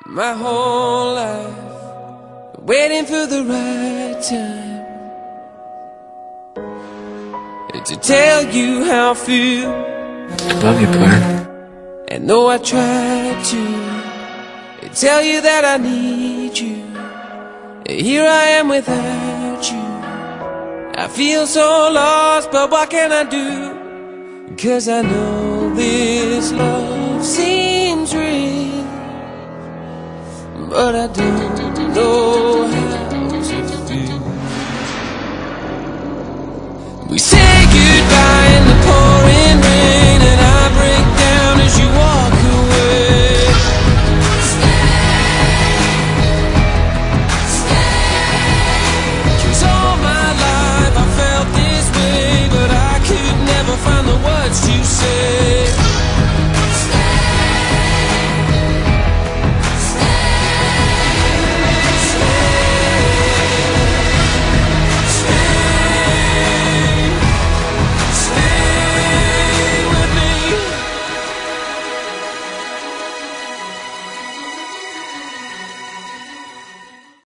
My whole life waiting for the right time to tell you how I feel. I love you, Blair. And though I tried to tell you that I need you, here I am without you. I feel so lost, but what can I do? 'Cause I know this love seems real, but I don't know